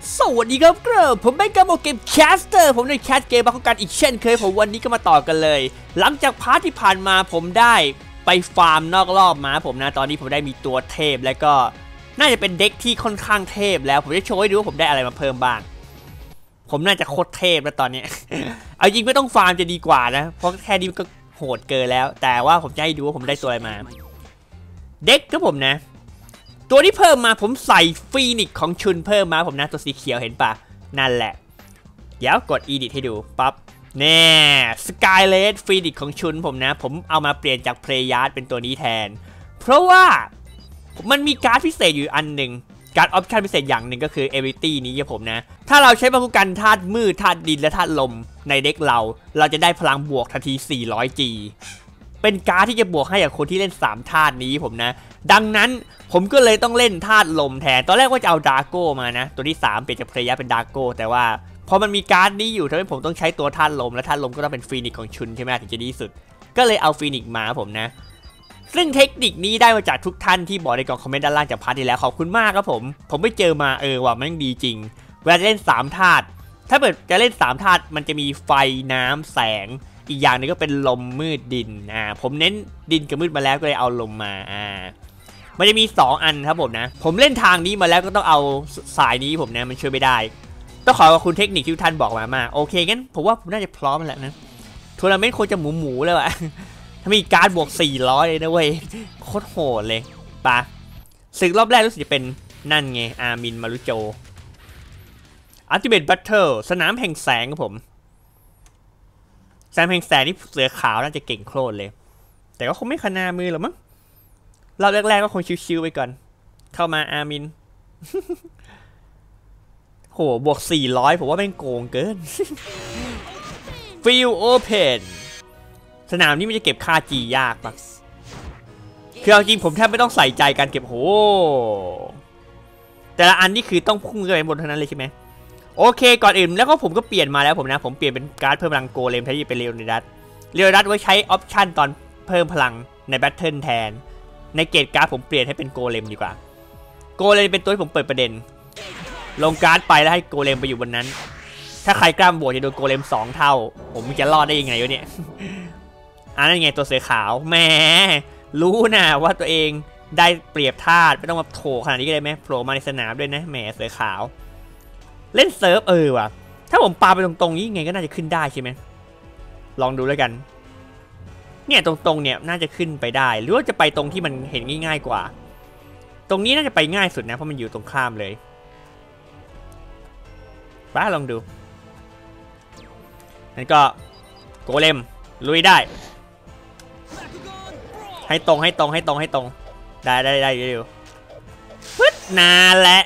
สวัสดีครับผมเป็นการบอกเกมแคสเตอร์ผมในแคสเกมมาคู่กันอีกเช่นเคยผมวันนี้ก็มาต่อกันเลยหลังจากพาร์ทที่ผ่านมาผมได้ไปฟาร์มนอกรอบมาผมนะตอนนี้ผมได้มีตัวเทพและก็น่าจะเป็นเด็กที่ค่อนข้างเทพแล้วผมจะโชว์ให้ดูว่าผมได้อะไรมาเพิ่มบ้างผมน่าจะโคตรเทพแล้วตอนนี้ เอาจริงไม่ต้องฟาร์มจะดีกว่านะเพราะแค่นี้มันก็โหดเกินแล้วแต่ว่าผมจะให้ดูว่าผมได้ตัวอะไรมาเด็กครับผมนะตัวที่เพิ่มมาผมใส่ฟีนิกซ์ของชุนเพิ่มมาผมนะตัวสีเขียวเห็นปะนั่นแหละเดี๋ยวกด edit ให้ดูปั๊บแน่สกายเลสฟีนิกซ์ของชุนผมนะผมเอามาเปลี่ยนจากเพลย์ยาร์ดเป็นตัวนี้แทนเพราะว่ามันมีการ์ดพิเศษอยู่อันหนึ่งการ์ดออปชั่นพิเศษอย่างหนึ่งก็คือ ability นี้ครับผมนะถ้าเราใช้มาคู่กันธาตุมืดธาตุดินและธาตุลมในเด็กเราจะได้พลังบวกทันที 400G เป็นการ์ดที่จะบวกให้กับคนที่เล่น3ธาตุนี้ผมนะดังนั้นผมก็เลยต้องเล่นธาตุลมแทนตอนแรกว่าจะเอาดาร์โก้มานะตัวที่3เปลี่ยนจากเพลย์เป็นดาร์โก้แต่ว่าพอมันมีการ์ดนี้อยู่ทำให้ผมต้องใช้ตัวธาตุลมและธาตุลมก็ต้องเป็นฟีนิกซ์ของชุนใช่ไหมถึงจะดีสุดก็เลยเอาฟีนิกซ์มาผมนะซึ่งเทคนิคนี้ได้มาจากทุกท่านที่บอกในกล่องคอมเมนต์ด้านล่างจากพาร์ทที่แล้วขอบคุณมากครับผมไปเจอมาว่ามันดีจริงเวลาจะเล่น3ธาตุถ้าเกิดจะเล่น3ธาตุมันจะมีไฟน้ำแสงอีกอย่างนึงก็เป็นลมมืดดินผมเน้นดินกับมืดมาแล้วก็เลยเอาลมมามันจะมี2อันครับผมนะผมเล่นทางนี้มาแล้วก็ต้องเอาสายนี้ผมนะมันช่วยไม่ได้ต้องขอบคุณเทคนิคที่ท่านบอกมาโอเคงั้นผมว่าผมน่าจะพร้อมแล้วนะทัวร์นาเมนต์ควรจะหมูแล้วอะถ้ามีการบวก400เลยนะเว้ยโคตรโหดเลยปะศึกรอบแรกรู้สึกจะเป็นนั่นไงอามินมารุโจอัลติเมทแบทเทิลสนามแห่งแสงครับผมสนามแห่งแสงนี่เสือขาวน่าจะเก่งโคตรเลยแต่ก็คงไม่ขนามือหรอกมั้งรอบแรกๆก็คงชิวๆไปก่อนเข้ามาอามิน โหบวก400ผมว่าแม่งโกงเกิน ฟิลโอเพนสนามนี้มันจะเก็บค่า G ยากปะคือเอาจริงผมแทบไม่ต้องใส่ใจการเก็บโหแต่ละอันนี่คือต้องพุ่งไปบนเท่านั้นเลยใช่ไหมโอเคก่อนอื่นแล้วก็ผมก็เปลี่ยนมาแล้วผมนะผมเปลี่ยนเป็นการ์ดเพิ่มพลังโกเลมแทนที่เป็นเรโอนิดัสไว้ใช้ออปชั่นตอนเพิ่มพลังในแบทเทิลแทนในเกตการ์ดผมเปลี่ยนให้เป็นโกเลมดีกว่าโกเลมเป็นตัวที่ผมเปิดประเด็นลงการ์ดไปแล้วให้โกเลมไปอยู่บนนั้นถ้าใครกล้ามบวกจะโดนโกเลม2 เท่าผมจะรอดได้ยังไงวะเนี่ยนั่นไงตัวเสือขาวแหมรู้นะว่าตัวเองได้เปรียบธาตุไม่ต้องมาโถขนาดนี้ก็ได้ไหมโผล่มาในสนามด้วยนะแหมเสือขาวเล่นเซิร์ฟว่ะถ้าผมปาไปตรงๆนี้ไงก็น่าจะขึ้นได้ใช่ไหมลองดูแล้วกันเนี่ยตรงๆเนี่ยน่าจะขึ้นไปได้หรือว่าจะไปตรงที่มันเห็นง่ายๆกว่าตรงนี้น่าจะไปง่ายสุดนะเพราะมันอยู่ตรงข้ามเลยป้าลองดูนั่นก็โกเลมลุยได้ให้ตรงได้เร็วปึ๊ดนานและ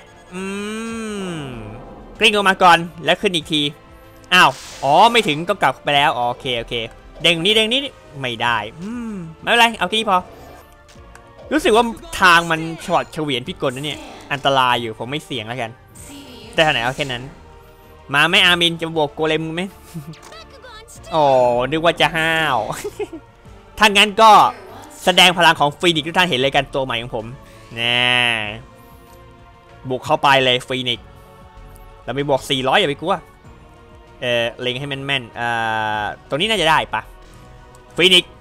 กลิ้งออกมาก่อนแล้วขึ้นอีกทีอ๋อไม่ถึงก็กลับไปแล้วโอเคเด้งนี้ไม่ได้ไม่เป็นไรเอาแค่นี้พอรู้สึกว่าทางมันฉอดเฉวียนพิกลนะเนี่ยอันตรายอยู่ผมไม่เสี่ยงแล้วกันแต่ทางไหนเอาแค่นั้นมาไม่อามินจะบวกโกเลมไหมอ๋อนึกว่าจะห้าวถ้างั้นก็แสดงพลังของฟีนิกซ์ทุกท่านเห็นเลยกันตัวใหม่ของผมบุกเข้าไปเลยฟีนิกซ์เราไปบวก400อย่าไปกลัวเล็งให้แม่นตรงนี้น่าจะได้ปะฟีนิกซ์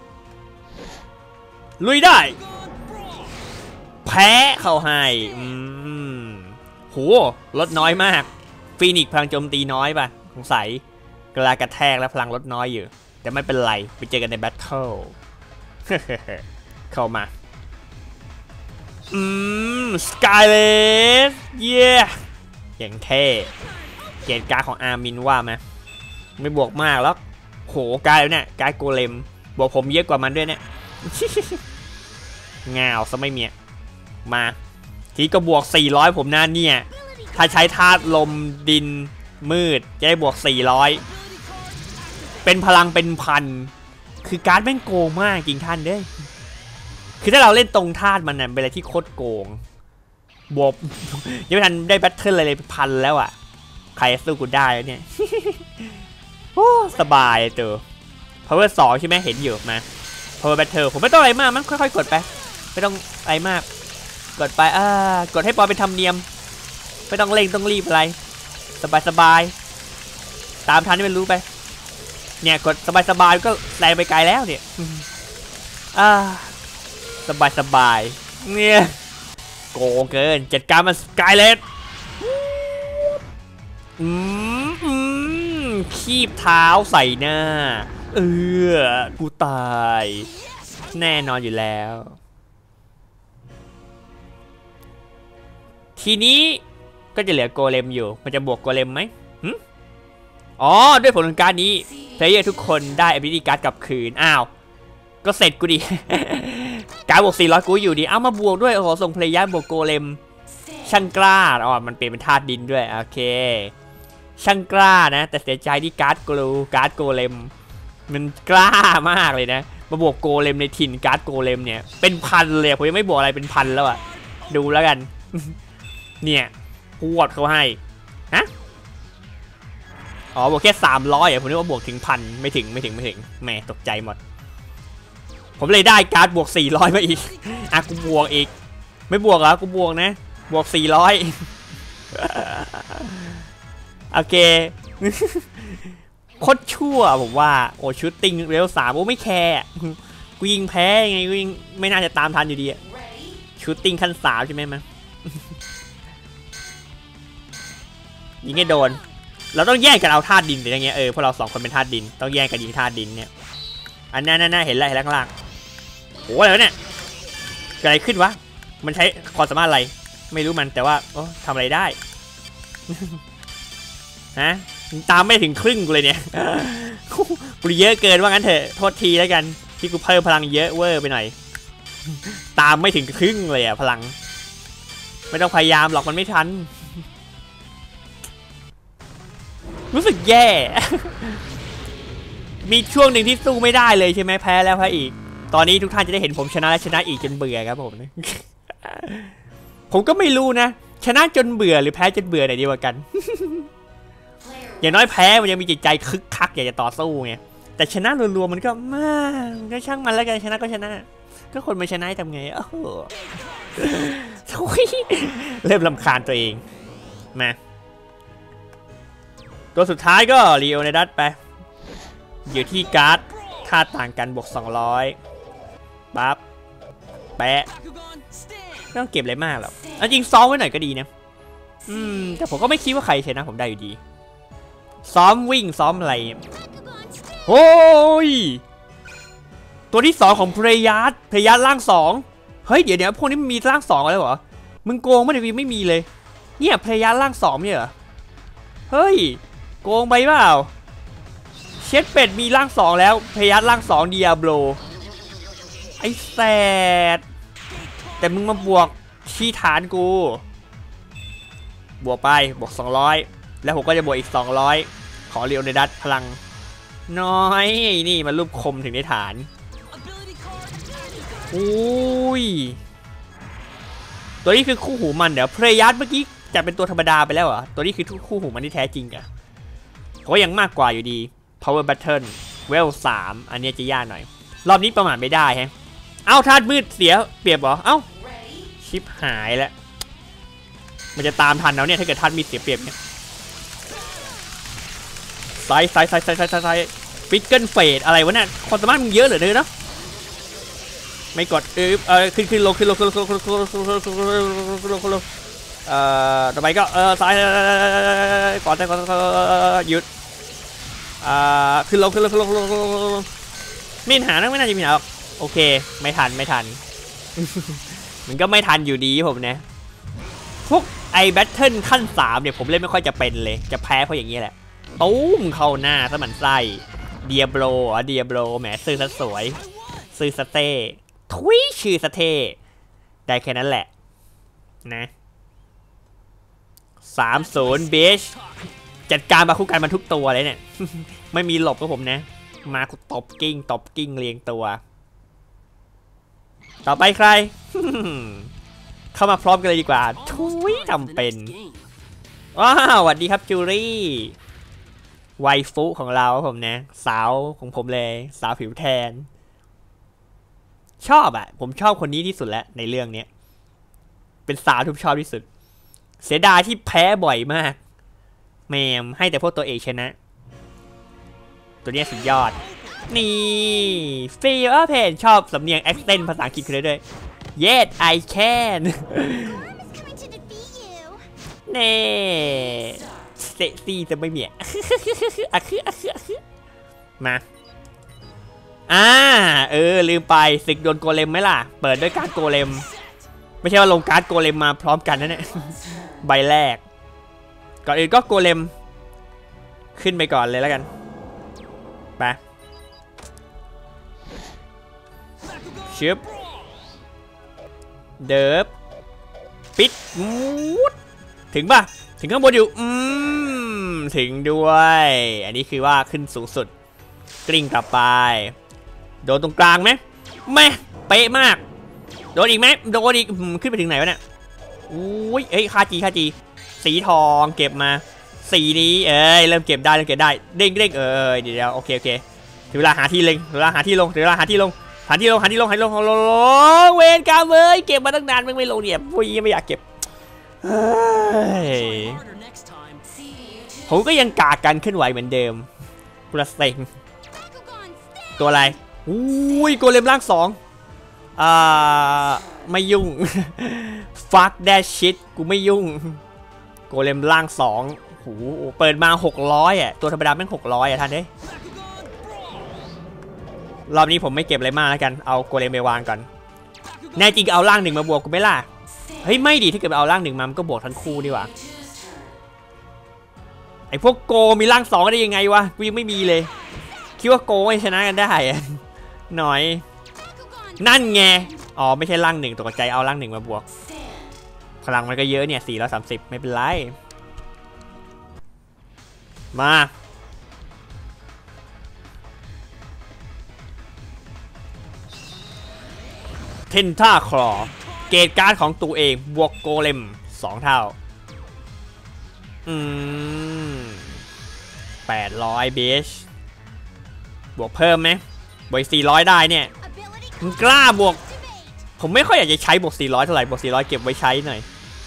ลุยได้แพ้เข้าให้โหลดน้อยมากฟีนิกซ์พลังโจมตีน้อยปะสงสัยกระกระแทกและพลังลดน้อยอยู่แต่ไม่เป็นไรไปเจอกันในแบทเทิลเข้ามาสกายเลสเย้อย่างเท่เกตการ์ดของอาร์มินว่าไหมไม่บวกมากแล้วโหกายแล้วเนี่ยกายโกเลมบวกผมเยอะกว่ามันด้วยเนี่ยงาวซะไม่เมียมาทีก็บวก400ผมนะเนี่ยถ้าใช้ธาตุลมดินมืดจะได้บวก400เป็นพลังเป็นพันคือการ์ดแม่งโกงมากจริงท่านเด้คือถ้าเราเล่นตรงธาตุมันน่ะเป็นอะไรที่โคตรโกงบวกยังไม่ทันได้แบทเทิลอะไรเลยพันแล้วอ่ะใครสู้กูได้แล้วเนี่ยโอ้สบายตัว power 2ใช่ไหมเห็นอยู่มา power battle ผมไม่ต้องอะไรมากมั้งค่อยๆกดไปไม่ต้องอะไรมากกดไปกดให้ปอเป็นธรรมเนียมไม่ต้องเร่งต้องรีบอะไรสบายตามทันที่มันรู้ไปเนี่ยกดสบายก็แรงไปไกลแล้วเนี่ยสบายเนี่ยโกงเกินจัดการมันสกายเลสคีบเท้าใส่หน้ากูตายแน่นอนอยู่แล้วทีนี้ก็จะเหลือโกเลมอยู่มันจะบวกโกเลมไหมอ๋อด้วยผลของการนี้เพลเยอร์ทุกคนได้ ability card กลับคืนอ้าวก็เสร็จกูดิ การบวก400กูอยู่ดีเอามาบวกด้วยโอ้โหส่งเพลเยอร์บวกโกเลมช่างกล้าอ๋อมันเปลี่ยนเป็นธาตุดินด้วยโอเคช่างกล้านะแต่เสียใจที่การ์ดโกเลมมันกล้ามากเลยนะมาบวกโกเลมในถิ่นการ์ดโกเลมเนี่ยเป็นพันเลยผมยังไม่บวกอะไรเป็นพันแล้วอะดูแล้วกัน เนี่ยพวดเขาให้ฮะอ๋อบวกแค่300ผมนึกว่าบวกถึงพันไม่ถึงแหมตกใจหมดผมเลยได้การ์ดบวก400มาอีกกูบวกอีกไม่บวกเหรอกูบวกนะบวก400โอเคโคตรชั่วผมว่าโอ้ชูตติ้งเร็ว3โอ้ไม่แคร์กูยิงแพ้ไงกูยิงไม่น่าจะตามทันอยู่ดีอะชูตติ้งขั้น3ใช่ไหมมั้ยยิงให้โดนเราต้องแยกกันเอาธาตุดินอย่างเงี้ยพวกเรา2คนเป็นธาตุดินต้องแยกกันยิงธาตุดินเนี่ยอันนั้นเห็นแล้วข้างล่างโอ้อะไรวะเนี่ยเกิดอะไรขึ้นวะมันใช้ความสามารถอะไรไม่รู้มันแต่ว่าทำอะไรได้ฮะตามไม่ถึงครึ่งเลยเนี่ยกูเยอะเกินว่างั้นเถอะโทษทีแล้วกันที่กูเพิ่มพลังเยอะเวอร์ไปหน่อยตามไม่ถึงครึ่งเลยอะพลังไม่ต้องพยายามหรอกมันไม่ทันรู้สึกแย่ มีช่วงหนึ่งที่สู้ไม่ได้เลยใช่ไหมแพ้แล้วแพ้อีกตอนนี้ทุกท่านจะได้เห็นผมชนะและชนะอีกจนเบื่อครับผม ผมก็ไม่รู้นะชนะจนเบื่อหรือแพ้จนเบื่อไหนดีกว่ากัน อย่างน้อยแพ้มันยังมีจิตใจคึกคักอยากจะต่อสู้ไงแต่ชนะรัวๆมันก็ช่างมันแล้วกันชนะก็ชนะก็คนมาชนะทำไงเริ่มรำคาญตัวเองมาตัวสุดท้ายก็ลีโอไนดัสไปอยู่ที่การ์ดค่าต่างกันบวก200ปั๊บแปะไม่ต้องเก็บอะไรมากหรอกจริงซ้อมไว้หน่อยก็ดีนะแต่ผมก็ไม่คิดว่าใครชนะผมได้อยู่ดีซ้อมวิ่งซ้อมอะไรโอ้ยตัวที่2ของเพรยัสร่าง2เฮ้ยเดี๋ยวพวกนี้มันมีร่าง2อะไรเหรอมึงโกงไม่มีเลยเนี่ยเพรยัสร่าง2เนี่ยเหรอเฮ้ยโกงไปเปล่าเช็ดเป็ดมีร่าง2แล้วเพรยัสร่าง2เดียโบรไอ้แสดแต่มึงมาบวกที่ฐานกูบวกไปบวก200แล้วผมก็จะบวกอีก200ขอเรียวในดัตพลังน้อยนี่มันรูปคมถึงในฐานอุ้ยตัวนี้คือคู่หูมันเดี๋ยวเพรยัสเมื่อกี้จะเป็นตัวธรรมดาไปแล้วเหรอตัวนี้คือคู่หูมันที่แท้จริงอะก็ยังมากกว่าอยู่ดี Power Battle เวล3อันนี้จะยากหน่อยรอบนี้ประมาทไม่ได้ฮะเอ้าธาตุมืดเสียเปรียบเหรอเอ้าชิปหายแล้วมันจะตามทันแล้วเนี่ยถ้าเกิดธาตุมีเสียเปรียบเนี่ยไซฟิกเกิลเฟดอะไรวะเนี่ยความสามารถมึงเยอะเหลือเนาะไม่กดขึ้นลงต่อไปก็ซ้ายก่อนหยุดขึ้นลงไม่หานะไม่น่าจะมีหรอกโอเคไม่ทันมันก็ไม่ทันอยู่ดีผมนะพวกไอแบทเทิลขั้น3เนี่ยผมเล่นไม่ค่อยจะเป็นเลยจะแพ้เพราะอย่างนี้แหละตุ้มเข้าหน้าซะมันไส้เดียโบรแหมซื้อซะสวยซื้อสเต้ทุยชื่อสเต้ได้แค่นั้นแหละนะ30เบชจัดการมาคู่กันมันทุกตัวเลยเนี่ย ไม่มีหลบกับผมนะมากูตบกิ้งเรียงตัวต่อไปใคร เข้ามาพร้อมกันเลยดีกว่าทุยจำเป็นว้าวสวัสดีครับจูรี่ไวฟุของเราผมนะสาวของผมเลยสาวผิวแทนชอบผมชอบคนนี้ที่สุดแล้วในเรื่องนี้เป็นสาวที่ชอบที่สุดเสียดายที่แพ้บ่อยมากแมมให้แต่พวกตัวเอกชนะตัวนี้สุดยอดนี่ฟีลเพนชอบสำเนียง accent ภาษาอังกฤษเลยด้วย Yes I can เน่เซ็กซี่จะไม่เมียอะคือมาลืมไปศึกโดนโกเลมไหมล่ะเปิดด้วยการ์ดโกเลมไม่ใช่ว่าลงการ์ดโกเลมมาพร้อมกันนะเนี่ยใบแรกก่อนอื่นก็โกเลมขึ้นไปก่อนเลยแล้วกันไปชิปเดิบปิดมูดถึงป่ะถึงข้างบนอยู่ถึงด้วยอันนี้คือว่าขึ้นสูงสุดกลิ้งกลับไปโดนตรงกลางไหมไม่เป๊ะมากโดนอีกไหมโดนอีกขึ้นไปถึงไหนวะเนี่ยอุ้ยคาจีสีทองเก็บมาสีนี้เริ่มเก็บได้เด้งเดี๋ยวโอเคถึงเวลาหาที่เล็งถึงเวลาหาที่ลงเวรกรรมเก็บมาตั้งนานไม่ลงเนี่ยปุ้ยไม่อยากเก็บผมก็ยังกากันขึ้นไหวเหมือนเดิมปลาเซ็งตัวอะไรอุ้ยโกเลมร่าง2ไม่ยุ่ง fuck that shit กูไม่ยุ่งโกเลมร่าง2โหเปิดมา600อ่ะตัวธรรมดาแม่ง600อ่ะท่านเอ้ยรอบนี้ผมไม่เก็บอะไรมากแล้วกันเอาโกเลมไปวางก่อนแน่จริงเอาร่าง1มาบวกกูไม่ล่ะเฮ้ยไม่ดีถ้าเกิดเอาร่าง1มามันก็บวกทั้งคู่ดีกว่าไอพวกโกมีร่าง2ได้ยังไงวะกูยังไม่มีเลยคิดว่าโกไม่ชนะกันได้หน่อยนั่นไงอ๋อไม่ใช่ร่าง1ตกใจเอาร่าง1มาบวกพลังมันก็เยอะเนี่ย430ไม่เป็นไรมาเทนท่าคลอเกรดการ์ดของตัวเองบวกโกเลม2เท่า800เบชบวกเพิ่มไหมบวก400ได้เนี่ยมึงกล้าบวกผมไม่ค่อยอยากจะใช้บวก400เท่าไหร่บวก400เก็บไว้ใช้หน่อย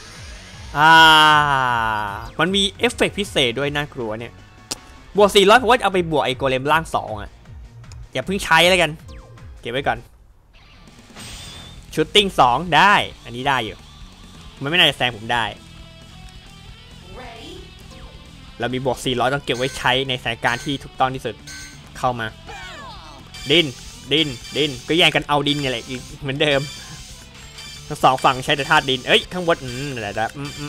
มันมีเอฟเฟกต์พิเศษด้วยน่ากลัวเนี่ยบวก400ผมว่าเอาไปบวกไอโกเลมร่าง2อ่ะอย่าเพิ่งใช้แล้วกันเก็บไว้ก่อนชูตติ้ง2ได้อันนี้ได้อยู่มันไม่น่าจะแซงผมได้เรามีบวก400ต้องเก็บไว้ใช้ในสถานการณ์ที่ถูกต้องที่สุดเข้ามาดินก็แย่งกันเอาดินเนี่ยแหละเหมือนเดิมทั้งสองฝั่งใช้แต่ธาตุดินข้างบนอะไรนะ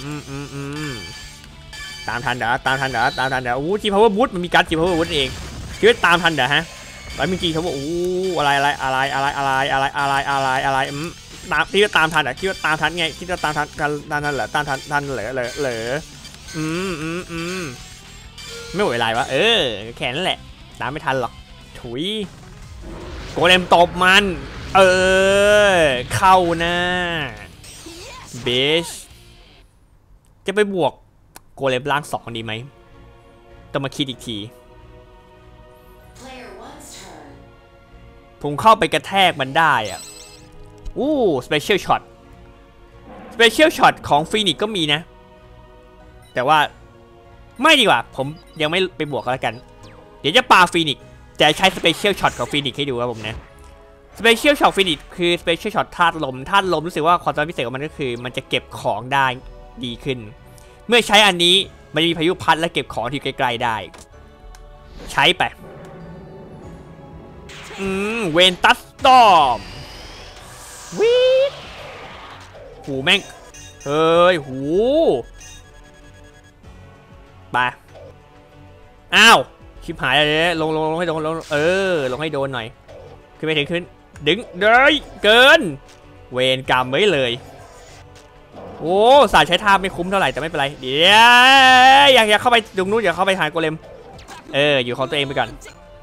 ตามทันเดี๋ยวจีพาวเวอร์บูทมันมีการจีพาวเวอร์บูทเองคิดว่าตามทันเดี๋ยวฮะแล้วมีจีเขาบอกอะไรตามที่ว่าตามทันคิดว่าตามทันไงคิดว่าตามทันกันนั่นเหรอตามทันเหรอไม่ไหวไรวะแค่นั้นแหละตามไม่ทันหรอกถุยโกเลมตบมันเข้าหน้าเบชจะไปบวกโกเลมร่าง2ดีไหมต้องมาคิดอีกทีผมเข้าไปกระแทกมันได้อ่ะสเปเชียลช็อตของฟีนิกซ์ก็มีนะแต่ว่าไม่ดีกว่าผมยังไม่ไปบวกกันแล้วกันเดี๋ยวจะปาฟีนิกซ์จะใช้สเปเชียลช็อตของฟีนิกซ์ให้ดูครับผมนะสเปเชียลช็อตฟีนิกซ์คือสเปเชียลช็อตธาตุลมรู้สึกว่าความสามารถพิเศษของมันก็คือมันจะเก็บของได้ดีขึ้นเมื่อใช้อันนี้มันมีพายุพัดและเก็บของที่ไกลๆได้ใช้ไปเวนตัสตอมวีดหูแม่งหูไปอ้าวชิบหายเลยลงให้โดนลงให้โดนหน่อยขึ้นไปถึงขึ้นดึงเลยเกินเวรกรรมไว้เลยสายใช้ท่าไม่คุ้มเท่าไหร่แต่ไม่เป็นไรเดี๋ยวอยากเข้าไปตรงนู้นอยากเข้าไปหาโกเลมอยู่ของตัวเองไปก่อน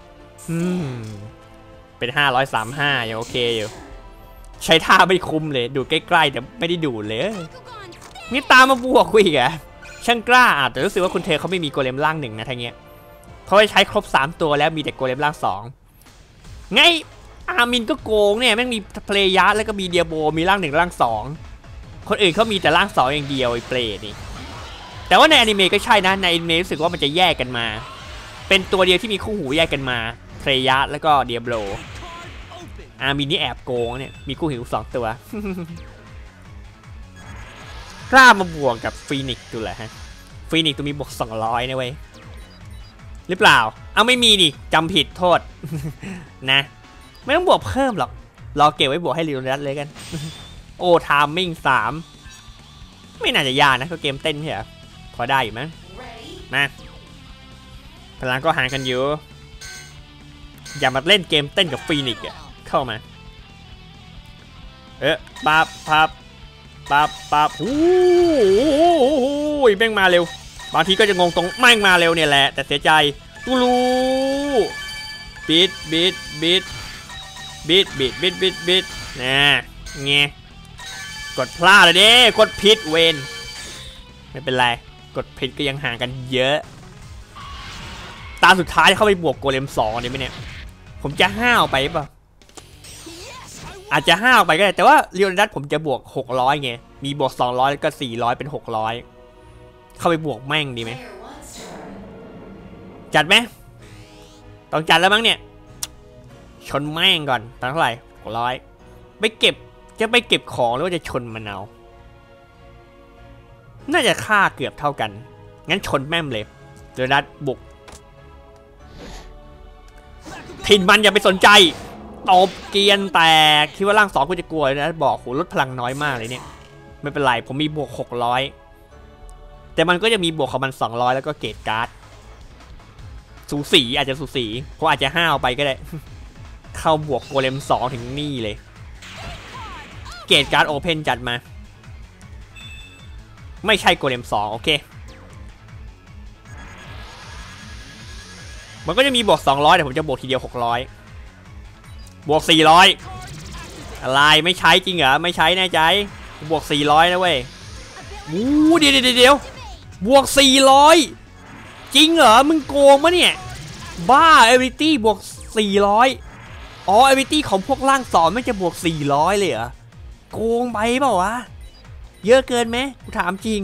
เป็น535ยังโอเคอยู่ใช้ท่าไม่คุ้มเลยดูใกล้ๆแต่ไม่ได้ดูเลยนี่ตามมาบวกกูอีกอะช่างกล้าแต่รู้สึกว่าคุณเทเขาไม่มีโกเลมร่าง1นะทางเงี้ยเขาใช้ครบ3ตัวแล้วมีแต่โกเลมร่าง2ไงอามินก็โกงเนี่ยแม่งมีเพลย์ยัสแล้วก็มีเดียโบมีร่าง1ร่าง2คนอื่นเขามีแต่ร่าง2อย่างเดียวไอ้เปรตนี่แต่ว่าในอนิเมะก็ใช่นะในอนิเมะรู้สึกว่ามันจะแยกกันมาเป็นตัวเดียวที่มีคู่หูแยกกันมาเทรยะแล้วก็เดียโบรอาร์มินนี่แอบโกงเนี่ยมีคู่หู2ตัว กล้ามาบวกกับฟีนิกซ์ดูแหละฮะฟีนิกซ์ตัวมีบวก200นะเว้ยหรือเปล่าเอาไม่มีนี่จำผิดโทษ นะไม่ต้องบวกเพิ่มหรอกรอเก็บไว้บวกให้ลีโอนัสเลยกัน โอ้ไทามมิ่ง3ไม่น่าจะยากนะก็เกมเต้นใช่ไหมพอได้อยู่มั้งนะพลังก็ห่างกันอยู่อย่ามาเล่นเกมเต้นกับฟีนิกซ์อ่ะเข้ามาปั๊บโอ้ยแม่งมาเร็วบางทีก็จะงงตรงแม่งมาเร็วเนี่ยแหละแต่เสียใจตูรูบิดนะเงี้ยกดพลาดเลยดิกดผิดเวนไม่เป็นไรกดผิดก็ยังห่างกันเยอะตาสุดท้ายเข้าไปบวกโกเลม2เนี่ยไหมเนี่ยผมจะห้าวไปป่ะอาจจะห้าวไปก็ได้แต่ว่าเรียวนัทผมจะบวก600ไงมีบวก200แล้วก็400เป็น600เข้าไปบวกแม่งดีไหมจัดไหมต้องจัดแล้วมั้งเนี่ยชนแม่งก่อนตั้งเท่าไหร่600ไปเก็บจะไปเก็บของหรือว่าจะชนมันเอาน่าจะค่าเกือบเท่ากันงั้นชนแม่มเลยเรียวนัทบุกถิ่นมันอย่าไปสนใจตบเกียนแตกคิดว่าร่าง2กูจะกลัวนะบอกโหลดพลังน้อยมากเลยเนี่ยไม่เป็นไรผมมีบวก600แต่มันก็จะมีบวกของมัน200แล้วก็เกรดการ์ดสูสีอาจจะสูสีเพราะอาจจะห้าวไปก็ได้ เข้าบวกโกเลม2ถึงนี่เลยเกรดการ์ดโอเพนจัดมาไม่ใช่โกเลม2โอเคมันก็จะมีบวก200แต่ผมจะบวกทีเดียว600บวก400อะไรไม่ใช้จริงเหรอไม่ใช้แน่ใจบวก400นะเว้ยเดี๋ยวบวก400จริงเหรอมึงโกงมะเนี่ยบ้าเอวิตี้บวก400อ๋อเอวิตี้ของพวกร่าง2ไม่จะบวก400เลยเหรอโกงไปเปล่าวะเยอะเกินไหมกูถามจริง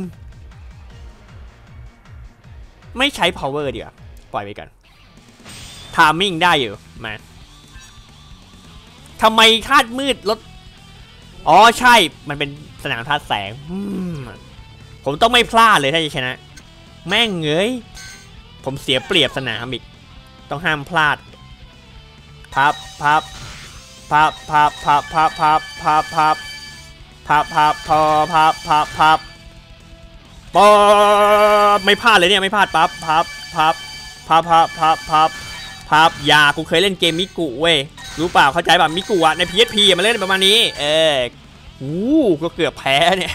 ไม่ใช้ power เดี๋ยวปล่อยไปกันทามมิ่งได้อยู่มาทำไมธาตุมืดลดอ๋อใช่มันเป็นสนามธาตุแสงผมต้องไม่พลาดเลยถ้าจะชนะแม่งเงยผมเสียเปรียบสนามอีกต้องห้ามพลาดพับไม่พลาดเลยเนี่ยไม่พลาดพับอย่ากูเคยเล่นเกมมิกุเว้ยรู้เปล่าเข้าใจป่ะมิกุอะใน PSP มาเล่นประมาณนี้ก็เกือบแพ้เนี่ย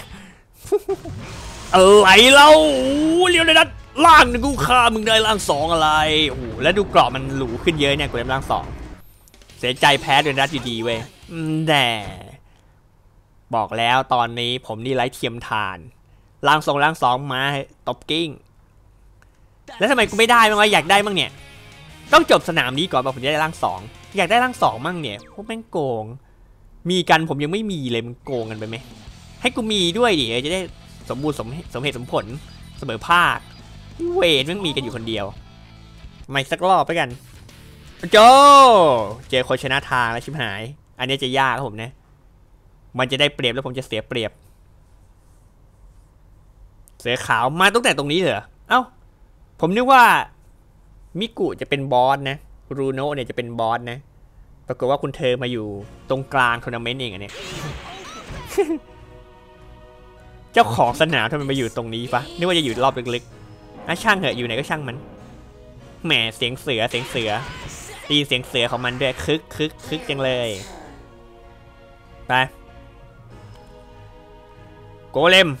อะไรเล่าเรียวในนัดล่างนึงกูฆ่ามึงได้ล่าง2อะไรโอ้โหแล้วดูเกราะมันหรูขึ้นเยอะเนี่ยกูเล่นล่าง2เสียใจแพ้เรียวในนัดอยู่ดีเว้ยแต่บอกแล้วตอนนี้ผมนี่ไร้เทียมทานล่าง2มาตบกิ้งแล้วทำไมกูไม่ได้บ้างวะอยากได้บ้างเนี่ยต้องจบสนามนี้ก่อนผมจะได้ร่าง2อยากได้ร่าง2มั่งเนี่ยพวกแม่งโกงมีกันผมยังไม่มีเลยมันโกงกันไปไหมให้กูมีด้วยดิจะได้สมบูรณ์สมเหตุสมผลเสมอภาคเวทแม่งมีกันอยู่คนเดียวไม่สักรอบไปกันโจเจอคนชนะทางแล้วชิบหายอันนี้จะยากครับผมนะมันจะได้เปรียบแล้วผมจะเสียเปรียบเสือขาวมาตั้งแต่ตรงนี้เหรอเอ้าผมนึกว่ามิกุจะเป็นบอสนะรูโนะเนี่ยจะเป็นบอสนะปรากฏว่าคุณเธอมาอยู่ตรงกลางทัวร์นาเมนต์เองเนี่ย เจ้าของสนามทำไมมาอยู่ตรงนี้ปะนึกว่าจะอยู่รอบลึกๆช่างเหอะอยู่ไหนก็ช่างมันแหมเสียงเสือตีเสียงเสือของมันด้วยคึกจังเลยไปโกเลม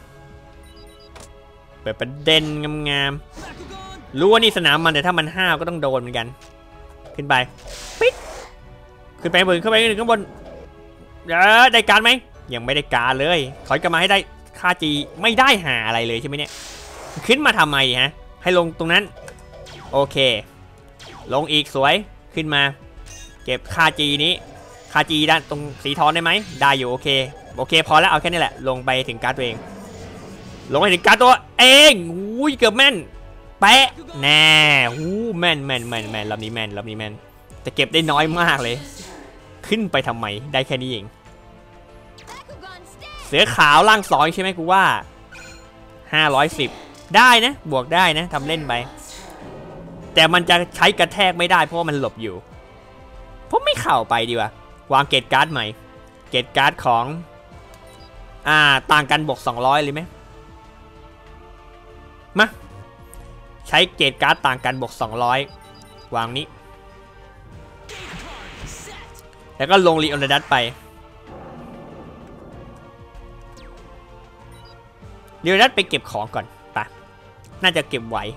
เปิดประเด็นงามๆรู้ว่านี่สนามมันแต่ถ้ามันห้าวก็ต้องโดนเหมือนกันขึ้นไปปิ๊ดขึ้นไปข้างบนได้การไหมยังไม่ได้การเลยถอยกลับมาให้ได้ค่าจีไม่ได้หาอะไรเลยใช่ไหมเนี่ยขึ้นมาทำไมฮะให้ลงตรงนั้นโอเคลงอีกสวยขึ้นมาเก็บค่าจีนี้ค่าจีด้านตรงสีทองได้ไหมได้อยู่โอเคพอแล้วเอาแค่นี้แหละลงไปถึงการ์ดตัวเองลงให้ถึงการตัวเองอุ้ยเกือบแม่นแปะแน่แม่นรอบนี้แม่นแต่เก็บได้น้อยมากเลยขึ้นไปทำไมได้แค่นี้เองเสือขาวล่าง2ใช่ไหมกูว่า510ได้นะบวกได้นะทำเล่นไปแต่มันจะใช้กระแทกไม่ได้เพราะว่ามันหลบอยู่ผมไม่เข้าไปดีกว่าวางเกตการ์ดใหม่เกตการ์ดของต่างกันบวก200เลยไหมมาใช้เกตการ์ดต่างกันบวก200วางนี้แล้วก็ลงลีออนดัสไปลีออนดัสไปเก็บของก่อนปะน่าจะเก็บไหว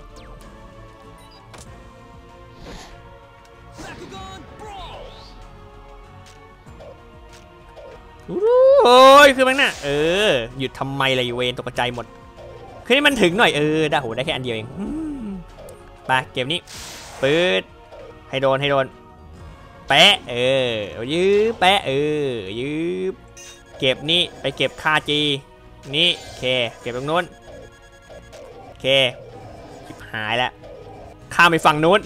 โอ้ยคือมันน่ะหยุดทำไมล่ะเวนตกใจหมดคือให้มันถึงหน่อยได้โหได้แค่อันเดียวเองไปเกมนี้ปื๊ดให้โดนแปะยื้อแปะยื้อเก็บนี่ไปเก็บค่าจีนี่เคเก็บตรงนู้นเคจิบหายแล้วข้ามไปฝั่งนู้น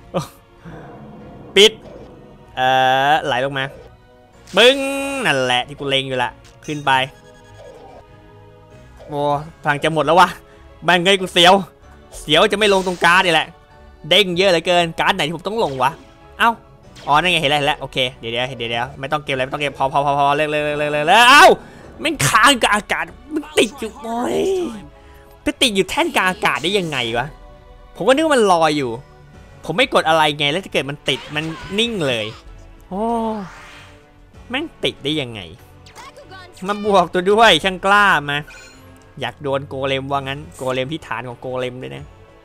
ปิดไหลลงมาบึ้งนั่นแหละที่กูเล็งอยู่ละขึ้นไปโอ้พลังจะหมดแล้ววะบังเงยกูเสียวจะไม่ลงตรงการ์ดนี่แหละเด้งเยอะเหลือเกินการ์ดไหนที่ผมต้องลงวะเอ้าอ๋อนั่นไงเห็นแล้วโอเคเดี๋ยวไม่ต้องเก็บอะไรไม่ต้องเก็บพอเลิกเอ้ามันค้างกับอากาศมันติดอยู่โอ้ยไปติดอยู่แท่นกลางอากาศได้ยังไงวะผมก็นึกว่ามันลอยอยู่ผมไม่กดอะไรไงแล้วถ้าเกิดมันติดมันนิ่งเลยโอ้แม่งติดได้ยังไงมาบวกตัวด้วยช่างกล้ามาอยากโดนโกเลมว่างั้นโกเลมที่ฐานของโกเลมด้วยนะ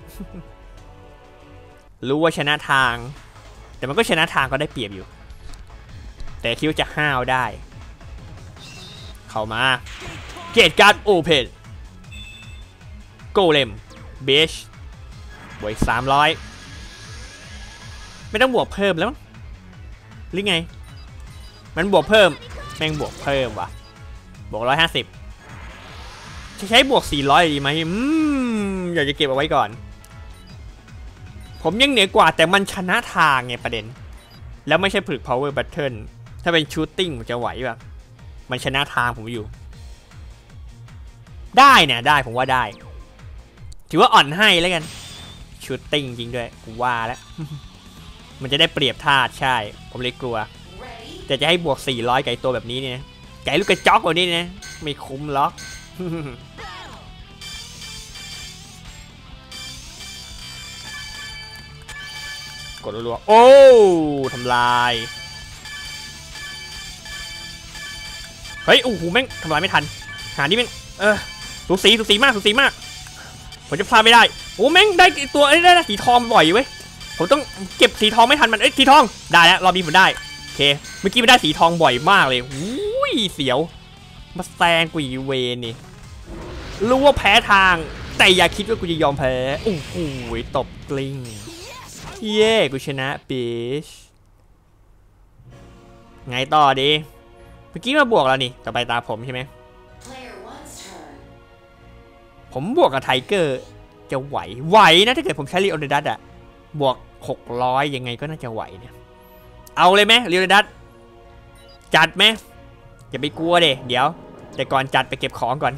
รู้ว่าชนะทางแต่มันก็ชนะทางก็ได้เปรียบอยู่แต่คิดว่าจะห้าวได้เข้ามาเกตการ์ดโอเพนโกเลมเบชบวก300ไม่ต้องบวกเพิ่มแล้วหรือไงมันบวกเพิ่มแม่งบวกเพิ่มว่ะบวก150จะใช้บวก400ดีไหมอยากจะเก็บเอาไว้ก่อนผมยังเหนือกว่าแต่มันชนะทางไงประเด็นแล้วไม่ใช่ผึก power battle ถ้าเป็น shooting ผมจะไหวแบบมันชนะทางผมอยู่ได้เนี่ยได้ผมว่าได้ถือว่าอ่อนให้แล้วกัน shooting จริงด้วยกูว่าแล้ว มันจะได้เปรียบธาตุใช่ผมเลยกลัวแต่จะให้บวก400ไก่ตัวแบบนี้เนี่ยไก่ลูกกระจอกแบบนี้เนี่ยไม่คุ้มหรอก กดรัวๆโอ้ทำลายเฮ้ยโอ้โหแม่งทำลายไม่ทันหานี่แม่งสูสีมากผมจะพลาดไม่ได้โอ้แม่งได้ตัวได้สีทองบ่อยเว้ยผมต้องเก็บสีทองไม่ทันมันสีทองได้แล้วรอบนี้ผมได้โอเคเมื่อกี้ไม่ได้สีทองบ่อยมากเลยอุ้ยเสียวมาแซงกูอีเวนนี่รู้ว่าแพ้ทางแต่อย่าคิดว่ากูจะยอมแพ้โอ้โหตบกลิ้งเย้กูชนะปิชไงต่อดีเมื่อกี้มาบวกแล้วนี่ต่อไปตาผมใช่ไหมผมบวกกับไทเกอร์จะไหวนะถ้าเกิดผมใช้ลีออนเดดัสอะบวก600ยังไงก็น่าจะไหวเนี่ยเอาเลยไหมลีออนเดดัสจัดไหมอย่าไปกลัวเดี๋ยวแต่ก่อนจัดไปเก็บของก่อน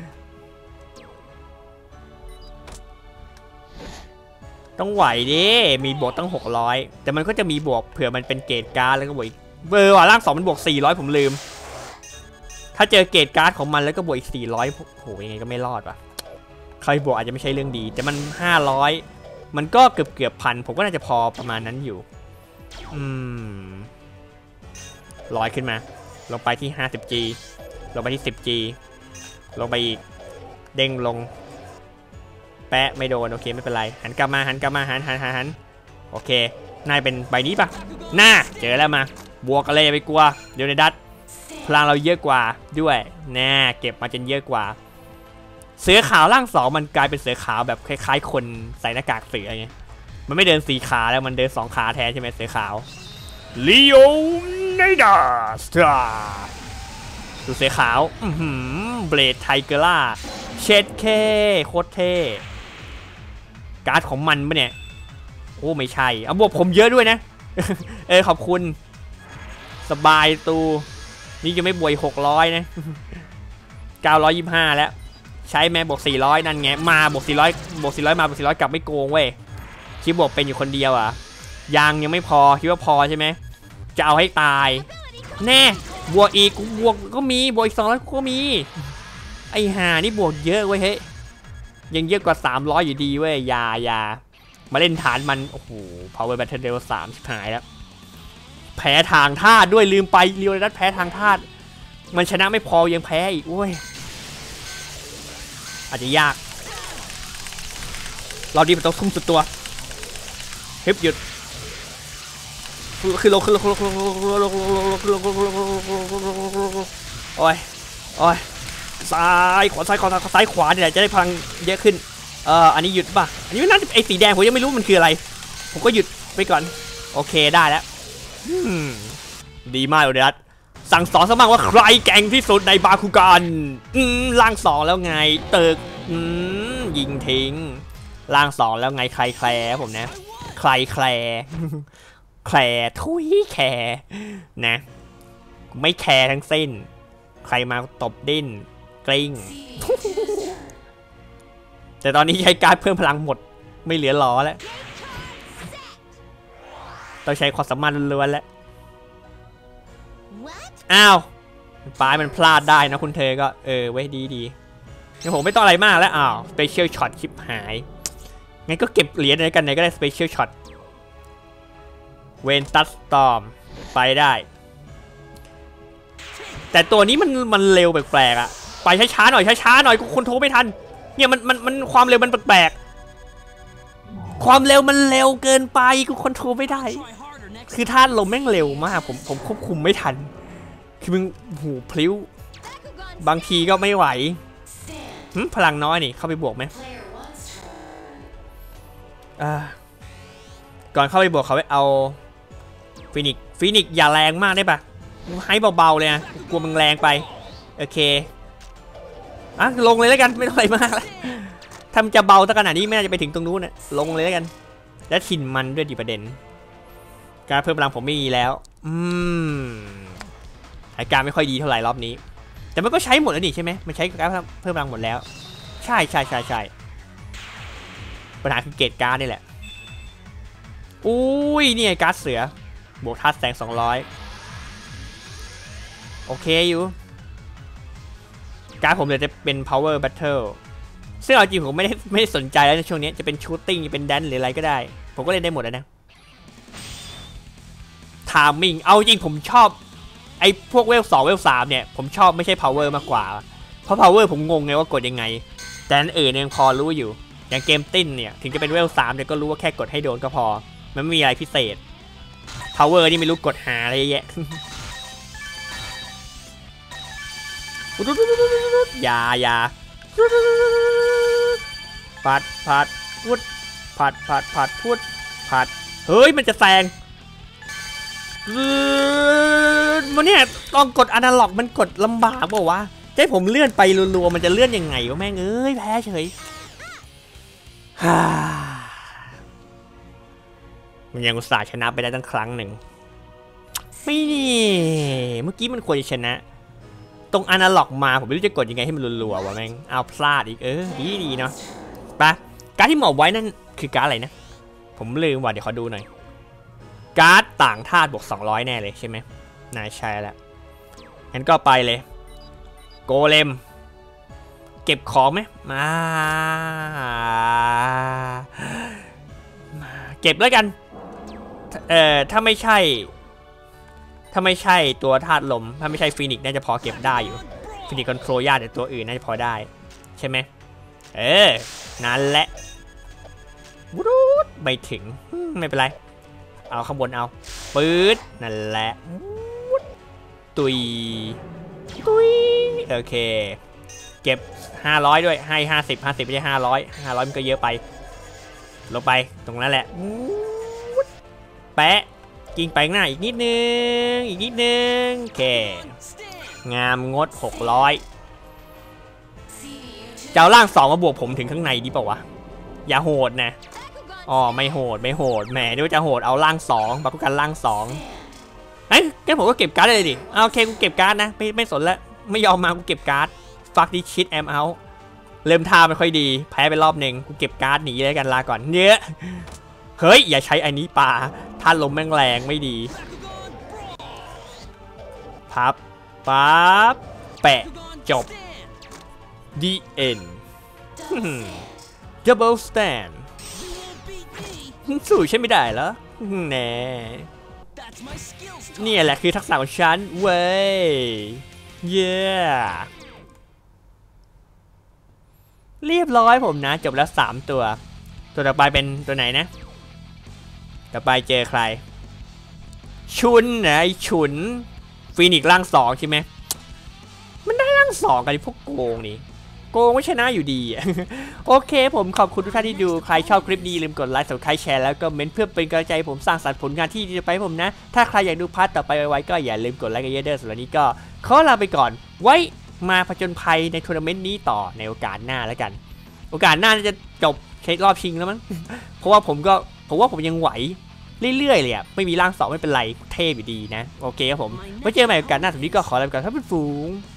ต้องไหวดิมีบวกตั้ง600แต่มันก็จะมีบวกเผื่อมันเป็นเกรดการ์ดแล้วก็บวกว่ะร่าง2มันบวก400ผมลืมถ้าเจอเกรดการ์ดของมันแล้วก็บวกอีก400โหยังไงก็ไม่รอดว่ะใครบวกอาจจะไม่ใช่เรื่องดีแต่มัน500มันก็เกือบพันผมก็น่าจะพอประมาณนั้นอยู่ลอยขึ้นมาลงไปที่ 50G ลงไปที่ 10G ลงไปอีกเด้งลงแปะไม่โดนโอเคไม่เป็นไรหันกลับมาหันโอเคนายเป็นใบนี้ปะน่าเจอแล้วมาบวกกันเลยอย่าไปกลัวเดี๋ยวในดัตพลังเราเยอะกว่าด้วยแน่เก็บมาจนเยอะกว่าเสือขาวร่าง2มันกลายเป็นเสือขาวแบบคล้ายๆคนใส่หน้ากากเสือไงมันไม่เดิน4ขาแล้วมันเดิน2ขาแทนใช่ไหมเสือขาวลีโอเนดัสดูเสือขาวเบลดไทเกอร่าเช็ดเคโคตรเท่การ์ดของมันปะเนี่ยโอ้ไม่ใช่เอาบวกผมเยอะด้วยนะ ขอบคุณสบายตูนี่จะไม่บวก600นะ 925แล้วใช้แม่บวก400นั่นไงมาบวก400บวก400มาบวก400กลับไม่โกงเว้ยคิดบวกเป็นอยู่คนเดียวอ่ะยังไม่พอคิดว่าพอใช่ไหมจะเอาให้ตายแน่บวกอีกบวกก็มีบวกอีก200ก็มีไอ้ห่านี่บวกเยอะเว้ยเฮ้ยยังเยอะกว่า300อยู่ดีเว้ยยามาเล่นฐานมันโอ้โห Power Battle Level 3ชิบหายแล้วแพ้ทางธาตุด้วยลืมไปเรียวนัดแพ้ทางธาตุมันชนะไม่พอยังแพ้อีกโอ้ยอาจจะยากเราดีมันต้องทุ่มสุดตัวฮึบหยุดขึ้นลงโอ้ยซ้ายขวาเนี่ยจะได้พลังเยอะขึ้นอันนี้หยุดป่ะอันนี้น่าจะไอ้สีแดงผมยังไม่รู้มันคืออะไรผมก็หยุดไปก่อนโอเคได้แล้วดีมากเลยนะสั่งสอนซะบ้างว่าใครแก่งที่สุดในบาคุกันล่าง2แล้วไงเติกยิงทิ้งล่าง2แล้วไงใครแคลผมนะใครแคลทุยแคร์นะไม่แคร์ทั้งสิ้นใครมาตบดิ้นกลิ้ง แต่ตอนนี้ใช้การเพิ่มพลังหมดไม่เหลือล้อแล้วต้องใช้ความสามารถล้วนๆแล้วอ้าวปลายมันพลาดได้นะคุณเธอก็ไว้ดีงั้นผมไม่ต้องอะไรมากแล้วอ้าวสเปเชียลช็อตชิปหายงั้นก็เก็บเหรียญอะไรกันไหนก็ได้สเปเชียลช็อตเวนตัสตอมไปได้แต่ตัวนี้มันเร็วแปลกๆอะไปช้าๆหน่อยคนโทรไม่ทันเนี่ยมันความเร็วมันแปลกๆความเร็วมันเร็วเกินไปกูคนโทรไม่ได้คือท่าลมแม่งเร็วมากผมควบคุมไม่ทันคือมึงหูพลิ้วบางทีก็ไม่ไหวพลังน้อยนี่เข้าไปบวกไหมก่อนเข้าไปบวกเขาไปเอาฟินิกอย่าแรงมากได้ปะให้เบาๆเลยนะกลัวมึงแรงไปโอเคลงเลยแล้วกันไม่ต้องอะไรมากแล้วถ้ามันจะเบาตั้งขนาดนี้ไม่น่าจะไปถึงตรงนู้นนะลงเลยแล้วกันและถิ่นมันด้วยดิประเด็นการเพิ่มพลังผมไม่มีแล้วอาการไม่ค่อยดีเท่าไหร่รอบนี้แต่มันก็ใช้หมดแล้วนี่ใช่ไหมมันใช้การเพิ่มพลังหมดแล้วใช่ปัญหาคือเกรดการ์ดนี่แหละอุ้ยนี่การ์ดเสือบวกธาตุแสง200โอเคอยู่การ์ดผมเลยจะเป็น power battle ซึ่งเอาจริงผมไม่ได้สนใจแล้วในช่วงนี้จะเป็น shooting จะเป็น dance หรืออะไรก็ได้ผมก็เล่นได้หมดแล้วนะ timing เอาจริงผมชอบไอ้พวกเวล2เวล3เนี่ยผมชอบไม่ใช่ power มากกว่าเพราะ power ผมงงไงว่ากดยังไงแต่อันอื่นยังพอรู้อยู่อย่างเกมติ้นเนี่ยถึงจะเป็นเวล3เนี่ยก็รู้ว่าแค่กดให้โดนก็พอมันไม่มีอะไรพิเศษ power นี่ไม่รู้กดหาอะไรแยะอย่าพัดพุดพัดพุดพัดเฮ้ยมันจะแซงมันเนี่ยต้องกดอนาล็อกมันกดลำบากบอกว่าให้ผมเลื่อนไปรัวๆมันจะเลื่อนยังไงวะแม่งแพ้เฉยมันยังอุตส่าห์ชนะไปได้ตั้งครั้งหนึ่งไม่นี่เมื่อกี้มันควรจะชนะตรงอนาล็อกมาผมไม่รู้จะกดยังไงให้มันรัวๆวะแม่งเอาพลาดอีกดีเนาะไปการ์ดที่หมอบไว้นั่นคือการ์ดอะไรนะผมลืมว่ะเดี๋ยวขอดูหน่อยการ์ดต่างธาตุบวก200แน่เลยใช่ไหมนายใช่แล้วงั้นก็ไปเลยโกเลมเก็บของไหมมาเก็บแล้วกันถ้าไม่ใช่ตัวธาตุลมถ้าไม่ใช่ฟีนิกซ์น่าจะพอเก็บได้อยู่ฟีนิกซ์คอนโทรลยากแต่ตัวอื่นน่าจะพอได้ใช่ไหมนั่นแหละวูดไม่ถึงไม่เป็นไรเอาข้างบนเอาปื๊ดนั่นแหละตุยโอเคเก็บ500ด้วยให้50ไม่ใช่500มันก็เยอะไปลงไปตรงนั้นแหละแปะกิ่งไปหน้าอีกนิดนึงโอเคงามงด600 จะเอาร่าง2มาบวกผมถึงข้างในดีเปล่าวะอย่าโหดนะอ๋อไม่โหดแหมนี่ว่าจะโหดเอาร่าง2บาคุกันร่าง2งั้นผมก็เก็บการ์ดได้เลยดิโอเคกูเก็บการ์ดนะไม่สนแล้วไม่ยอมมากูเก็บการ์ดฟักดิชิตแอมเอาเริ่มท่าไม่ค่อยดีแพ้ไปรอบหนึ่งกูเก็บการ์ดหนีเลยกันลาก่อนเนื้อเฮ้ยอย่าใช้อันนี้ป่าท่าลมแม่งแรงไม่ดีพับปั๊บแปะจบ The End Double Stand สู้ใช่ไม่ได้เหรอแน่เนี่ยแหละคือทักษะของฉันเว้ยเย้เรียบร้อยผมนะจบแล้ว3ตัวต่อไปเป็นตัวไหนนะต่อไปเจอใครชุนนะไอชุนฟีนิกซ์ร่าง2ใช่ไหมมันได้ร่าง2กันพวกโกงนี่โกงไม่ชนะอยู่ดี โอเคผมขอบคุณทุกท่านที่ดูใครชอบคลิปนี้ลืมกดไลค์ Subscribe แชร์แล้วก็เมนต์เพื่อเป็นกำลังใจผมสร้างสรรค์ผลงานที่ดีไปผมนะถ้าใครอยากดูพาร์ทต่อไปไว้ก็อย่าลืมกดไลค์กันเยอะๆสำหรับนี้ก็ขอลาไปก่อนไว้มาผจญภัยในทัวร์นาเมนต์นี้ต่อในโอกาสหน้าแล้วกันโอกาสหน้าจะจบรอบชิงแล้วมั้ง เพราะว่าผมยังไหวเรื่อยๆเลยไม่มีร่าง2ไม่เป็นไรเทพอยู่ดีนะโอเคครับผมไว้เจอกันใหม่โอกาสหน้าสำหรับนี้ก็ขอลาไปก่อนครับเพื่อนฝูง